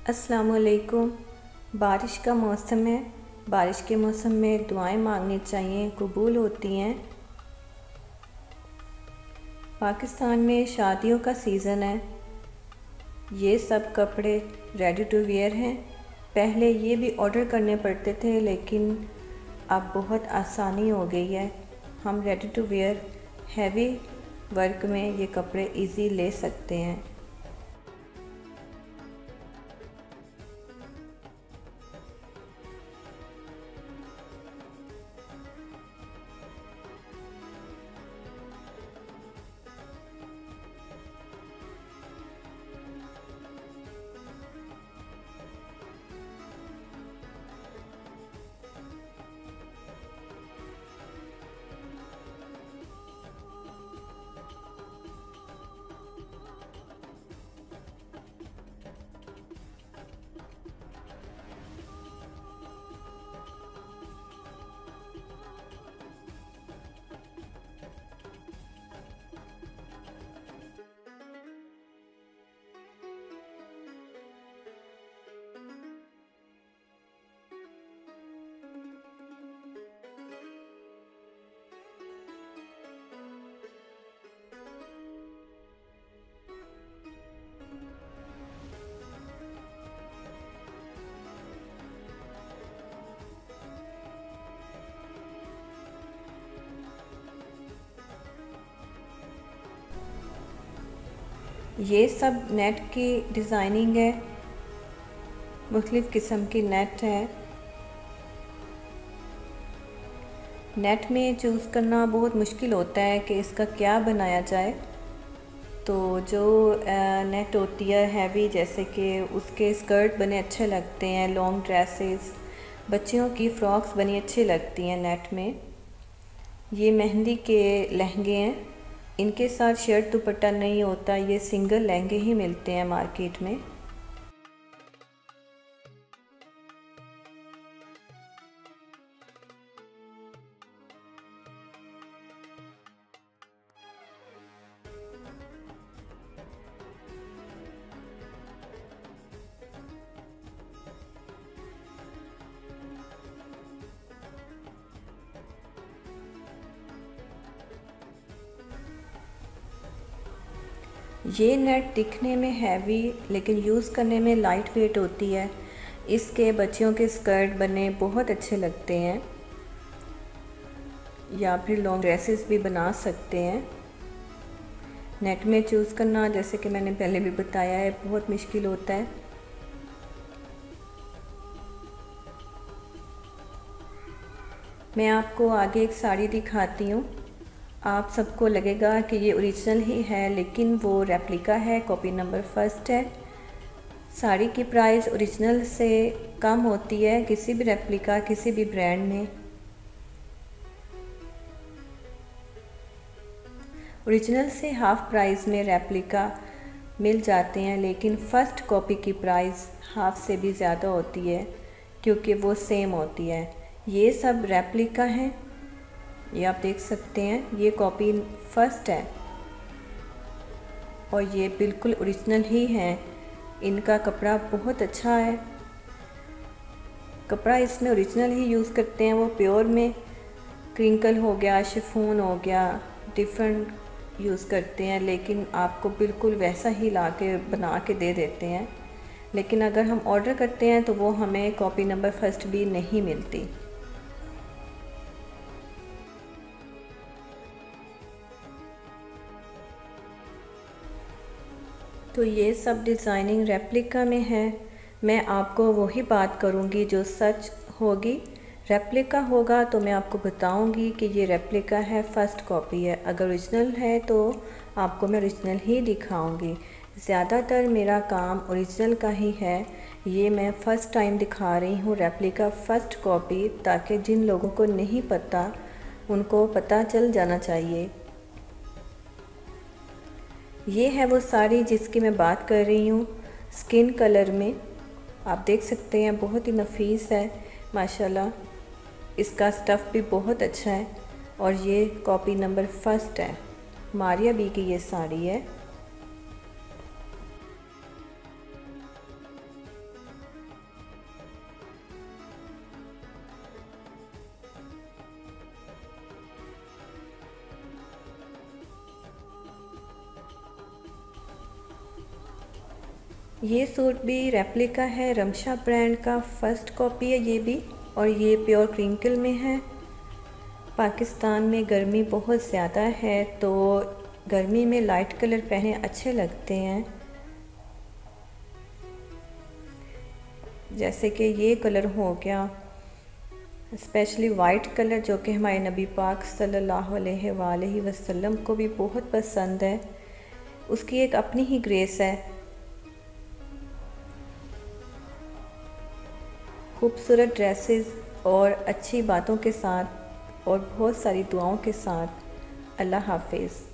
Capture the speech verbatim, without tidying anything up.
अस्सलामुअलैकुम। बारिश का मौसम है। बारिश के मौसम में दुआएं मांगनी चाहिए, कबूल होती हैं। पाकिस्तान में शादियों का सीज़न है। ये सब कपड़े रेडी टू वेयर हैं। पहले ये भी ऑर्डर करने पड़ते थे, लेकिन अब बहुत आसानी हो गई है। हम ready to wear heavy work में ये कपड़े इजी ले सकते हैं। ये सब नेट की डिज़ाइनिंग है। मुख्तलिफ़ किस्म की नेट है। नेट में चूज़ करना बहुत मुश्किल होता है कि इसका क्या बनाया जाए। तो जो नेट होती है हैवी, जैसे कि उसके स्कर्ट बने अच्छे लगते हैं, लॉन्ग ड्रेसेस, बच्चियों की फ़्रॉक्स बनी अच्छी लगती हैं नेट में। ये मेहंदी के लहंगे हैं। इनके साथ शर्ट दुपट्टा नहीं होता, ये सिंगल लहंगे ही मिलते हैं मार्केट में। ये नेट दिखने में हैवी लेकिन यूज़ करने में लाइट वेट होती है। इसके बच्चियों के स्कर्ट बने बहुत अच्छे लगते हैं, या फिर लॉन्ग ड्रेसेस भी बना सकते हैं। नेट में चूज़ करना, जैसे कि मैंने पहले भी बताया है, बहुत मुश्किल होता है। मैं आपको आगे एक साड़ी दिखाती हूँ। आप सबको लगेगा कि ये ओरिजिनल ही है, लेकिन वो रेप्लिका है, कॉपी नंबर फर्स्ट है। साड़ी की प्राइस ओरिजिनल से कम होती है किसी भी रेप्लिका, किसी भी ब्रांड में। ओरिजिनल से हाफ प्राइस में रेप्लिका मिल जाते हैं, लेकिन फ़र्स्ट कॉपी की प्राइस हाफ से भी ज़्यादा होती है, क्योंकि वो सेम होती है। ये सब रेप्लिका हैं। ये आप देख सकते हैं, ये कॉपी फर्स्ट है और ये बिल्कुल ओरिजिनल ही है। इनका कपड़ा बहुत अच्छा है। कपड़ा इसमें ओरिजिनल ही यूज़ करते हैं। वो प्योर में क्रिंकल हो गया, शिफॉन हो गया, डिफरेंट यूज़ करते हैं, लेकिन आपको बिल्कुल वैसा ही ला के बना के दे देते हैं। लेकिन अगर हम ऑर्डर करते हैं तो वो हमें कॉपी नंबर फर्स्ट भी नहीं मिलती। तो ये सब डिज़ाइनिंग रेप्लिका में है। मैं आपको वही बात करूँगी जो सच होगी। रेप्लिका होगा तो मैं आपको बताऊँगी कि ये रेप्लिका है, फ़र्स्ट कॉपी है। अगर ओरिजिनल है तो आपको मैं ओरिजिनल ही दिखाऊँगी। ज़्यादातर मेरा काम ओरिजिनल का ही है। ये मैं फ़र्स्ट टाइम दिखा रही हूँ रेप्लिका फ़र्स्ट कॉपी, ताकि जिन लोगों को नहीं पता उनको पता चल जाना चाहिए। ये है वो साड़ी जिसकी मैं बात कर रही हूँ, स्किन कलर में। आप देख सकते हैं बहुत ही नफीस है माशाल्लाह। इसका स्टफ़ भी बहुत अच्छा है और ये कॉपी नंबर फर्स्ट है। मारिया बी की ये साड़ी है। ये सूट भी रेप्लिका है, रमशा ब्रांड का फर्स्ट कॉपी है ये भी, और ये प्योर क्रिंकल में है। पाकिस्तान में गर्मी बहुत ज़्यादा है तो गर्मी में लाइट कलर पहने अच्छे लगते हैं, जैसे कि ये कलर हो गया, स्पेशली वाइट कलर जो कि हमारे नबी पाक सल्लल्लाहु अलैहि वसल्लम को भी बहुत पसंद है। उसकी एक अपनी ही ग्रेस है। खूबसूरत ड्रेसेस और अच्छी बातों के साथ और बहुत सारी दुआओं के साथ। अल्लाह हाफिज़।